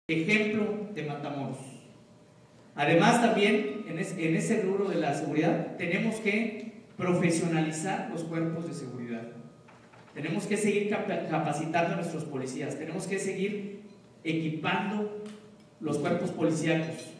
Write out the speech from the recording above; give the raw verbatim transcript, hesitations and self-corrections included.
ejemplo de Matamoros. Además, también en, es, en ese rubro de la seguridad tenemos que profesionalizar los cuerpos de seguridad. Tenemos que seguir capacitando a nuestros policías, tenemos que seguir equipando los cuerpos policíacos.